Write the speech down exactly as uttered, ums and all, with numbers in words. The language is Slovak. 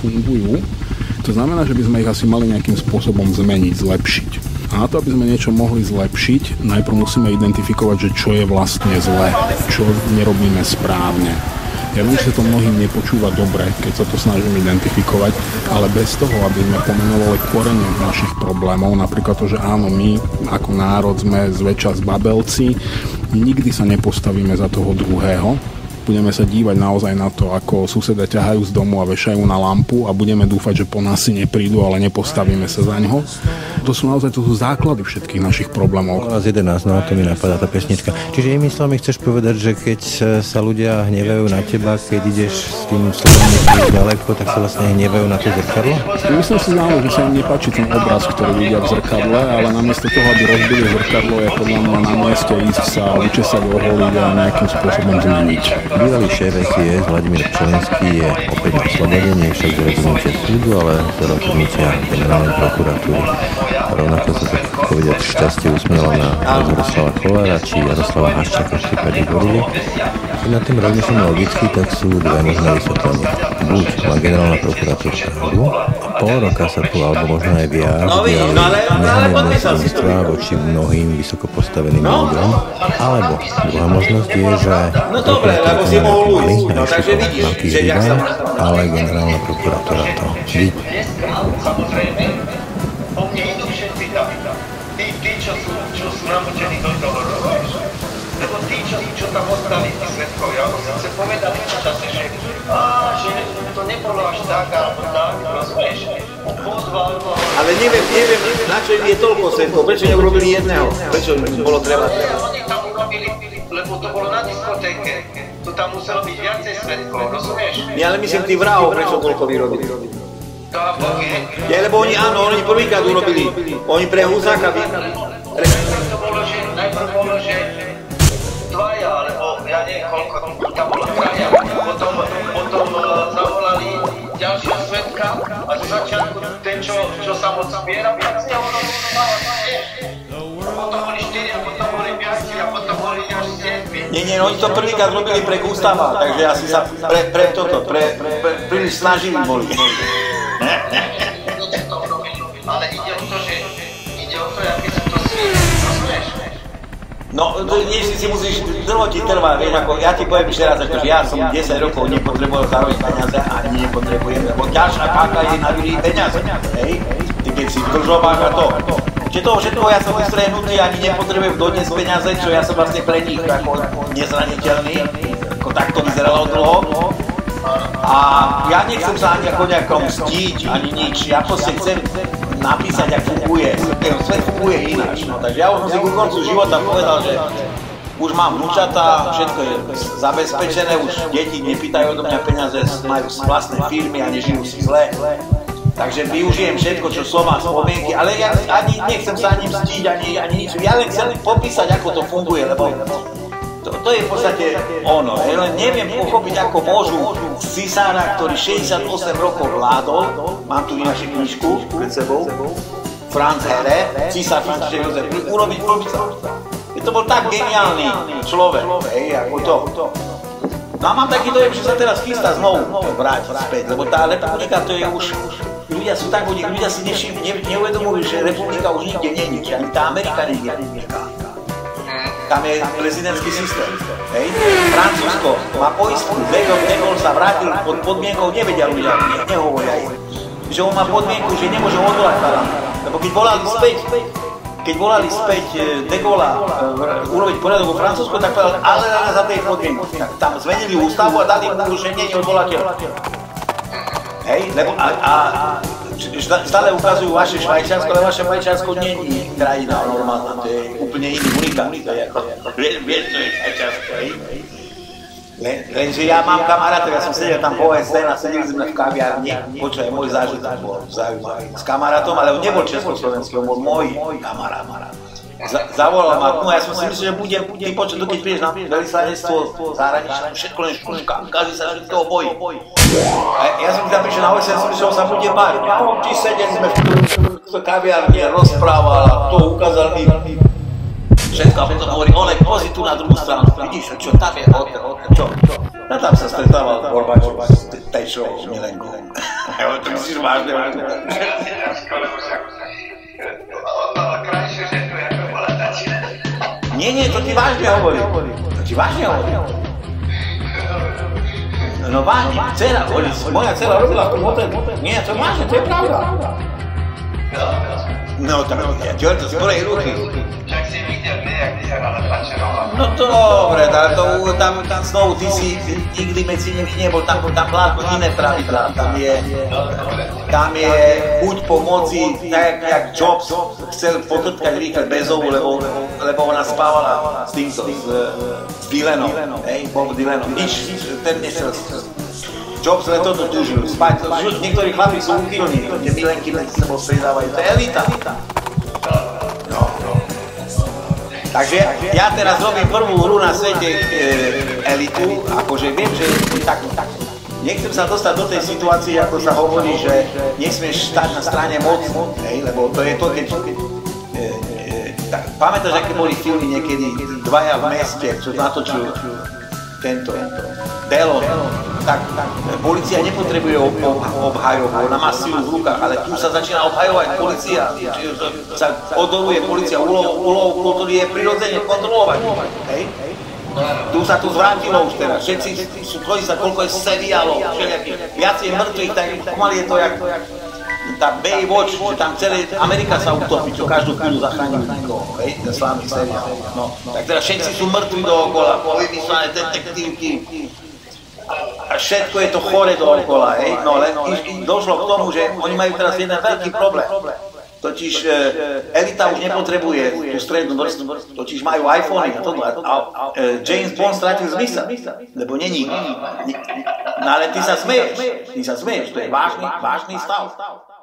fungujú. To znamená, že by sme ich asi mali nejakým spôsobom zmeniť, zlepšiť. A na to, aby sme niečo mohli zlepšiť, najprv musíme identifikovať, že čo je vlastne zlé, čo nerobíme správne. Ja viem, že sa to mnohým nepočúva dobre, keď sa to snažím identifikovať, ale bez toho, aby sme pomenovali korene našich problémov, napríklad to, že áno, my ako národ sme zväčša zbabelci, nikdy sa nepostavíme za toho druhého. Budeme sa dívať naozaj na to, ako suseda ťahajú z domu a vešajú na lampu a budeme dúfať, že po nás si neprídu, ale nepostavíme sa za ňoho. To sú naozaj to sú základy všetkých našých problémov. Z jedenásť, no to mi napadá tá pesnička. Čiže inými slovami chceš povedať, že keď sa ľudia hnevajú na teba, keď ideš s tým slovom niekde ďaleko, tak sa vlastne hnevajú na to zrkadlo? Myslím si, že sa im nepáči ten obraz, ktorý vidia v zrkadle, ale namiesto toho, aby rozbili zrkadlo, je podľa mňa na mieste ísť sa učesať, oholiť a nejakým spôsobom zmeniť. Bývalý šéf es í es Vladimír Pčelinský je opäť na slobode, nie však z rozhodnutia súdu, ale z rozhodnutia generálnej prokuratúry. Rovnako sa tak povedať šťastie usmielo na Jaroslava Kollára či Jaroslava Haščáka v prípade Gorily. Keď nad tým rozmýšľame logicky, tak sú dve možné vysvetlenia. Buď má generálna prokuratúra pravdu, pol roka sa tu, alebo možno aj viac, diali nehaniebné svinstva voči mnohým vysoko postaveným ľuďom, alebo druhá možnosť je, že prokuratúra to mali a išli po veľkých rybách, ale generálna prokuratúra to vidí. Tí, tí, čo sú, čo sú namočení do toho, rozumieš? Lebo tí, čo, čo tam ostali, tí svedkovia, oni sa povedali v čase, že á, že to nebolo až tak, alebo tak, rozumieš? Pozval toho. Ale neviem, neviem, na čo im je toľko svedkov, prečo neurobili jedného? Prečo bolo treba? Oni tam urobili, lebo to bolo na diskotéke. Tu tam muselo byť viacej svedkov, rozumieš? Nie, ale myslím, tí vrahov, prečo toľko vyrobili? Ja, lebo oni, áno, oni prvýkrát urobili, oni pre Husáka by... Najprv to bolo, že, najprv bolo, že dvaja, alebo ja neviem koľko, tam bolo traja, potom, potom zavolali ďalšieho svedka a z začiatku ten, čo, čo sa moc zbiera, viac z neho rozhodovala, potom boli štyri, a potom boli piati, a potom boli až siedmi. Nie, nie, oni to prvýkrát robili pre Gustava, takže asi sa pre, pre toto, pre, pre, pre, príliš snažili boli. Ale ide o to, že ide o to, aké sú to svíry, rozumieš? No, nie si si musíš, dlho ti trvá, vieš, ako ja ti poviem ešte raz, akože ja som desať rokov nepotreboval zarobiť peniaze, ani nepotrebujem, lebo ťažká káka je na vyriť peniaze, hej? Ty keď si v držobách a to. Čiže toho všetko ja som vystrehnutý, ani nepotrebujem dodnes peniaze, čo ja som vlastne pre nich ako nezraniteľný, ako takto vyzeralo dlho. A ja nechcem sa ani ako nejakom mstiť, ani nič, ja proste chcem napísať, ako funguje, ten svet funguje ináč, no, takže ja už som si ku koncu života povedal, že už mám vnúčatá, všetko je zabezpečené, už deti nepýtajú odo mňa peniaze, majú vlastné firmy a nežijú si zle, takže využijem všetko, čo som má spomienky, ale ja ani nechcem sa ani mstiť, ani, ani nič, ja len chcem popísať, ako to funguje, lebo To, to je v podstate ono, len neviem pochopiť, ako môžu z cisára, ktorý šesťdesiatosem rokov vládol, mám tu ináč knižku pred sebou, Franz Here, císar František Jozef, urobiť blbca. To bol tak geniálny človek, hej, ako to. No a mám taký dojem, že sa teraz chystá znovu vrátiť späť, lebo tá republika to je už, ľudia sú tak, ľudia si nevšim, ne, neuvedomujú, že republika už nikde nie je, ani tá Amerika nie je republika. Tam je prezidentský systém, hej? Francúzsko má poistku, de Gaulle sa vrátil pod podmienkou, nevedia ľudia, ne, nehovoria im, že on má podmienku, že nemôže odvolať parlament, lebo keď volali späť, keď volali späť de Gaulle urobiť poriadok vo Francúzsku, tak povedal, ale za tej podmienku, tak tam zmenili ústavu a dali mu, že nie je odvolateľ. Hej, lebo a, a stále ukazujú vaše Švajčiarsko, ale vaše Švajčiarsko nie je krajina normálna, to je úplne iný unikát, to je ako, vieš, čo je Švajčiarsko, hej? Lenže ja mám kamaráta, ja som sedel tam po ó es en a sedeli sme v kaviarni, počuaj, môj zážitok bol zaujímavý s kamarátom, ale on nebol československý, on bol môj kamarát. Zavolal ma, no ja som si myslel, že budem, ty počuť, keď prídeš na veľvyslanectvo zahraničné, všetko len škúška, každý sa všetko bojí. A ja som tam prišiel na ó es en, som myslel, že sa bude báť. No, ty sedeli sme v kaviarni, rozprával a to ukázal mi všetko a potom hovorí, Oleg, pozri tu na druhú stranu, vidíš, čo tam je, hotel, hotel, čo, čo? A tam sa stretával Gorbačov s Tečovou, s Milenkou. Jo, to myslíš vážne, vážne. Nie, nie, to ti vážne hovorí. To ti vážne hovorí. No vážne, dcera, moja dcera robila v tom hotelu. Nie, to je vážne, to je pravda. No tak, ja ti hovorím to z prvej ruky. Však si videl, jak vyzerala tlačená. No to dobre, tam, tam znovu ty si nikdy medzi nimi nebol, tam, tam vládnu iné pravidlá, tam je, tam je chuť po moci, tak jak Jobs chcel potrtkať rýchle Bezovu, lebo, lebo ona spávala s týmto, s, s Dylanom, hej, Bob Dylanom, nič, ten nechcel. Jobs len toto túžil, spať, niektorí chlapi sú uchylní, tie milenky len s sebou stredávajú, to je elita. No, no. Takže ja teraz robím prvú hru na svete e, elitu, akože viem, že tak, tak, nechcem sa dostať do tej situácie, ako sa hovorí, že nesmieš stať na strane moci, hej, lebo to je to, keď... E, e, tak, pamätáš, aké boli filmy niekedy, Dvaja v meste, čo natočil tento Delon, tak, tak polícia nepotrebuje ob, ob, obhajovať, ona má silu v rukách, ale tu sa začína obhajovať polícia, sa odoluje polícia úlohou, ktorý je prirodzene kontrolovať, hej? Tu sa to zvrátilo už teraz, všetci sú tvojí sa, koľko je seriálov, viac je mŕtvych, tak pomaly je to jak tá Baywatch, že tam celé Amerika sa utopí, čo každú chvíľu zachráni nikoho, hej, ten slávny seriál. No, tak teraz všetci sú mŕtvi dookola, povymyslené detektívky a všetko je to chore dookola, hej. No len došlo k tomu, že oni majú teraz jeden veľký problém. Totiž e, elita už nepotrebuje tú strednú vrstvu, totiž majú iPhony a toto. A, a e, James Bond stratil zmysel, lebo není. No ale ty sa smeješ, ty sa smeješ, to je vážny, vážny stav.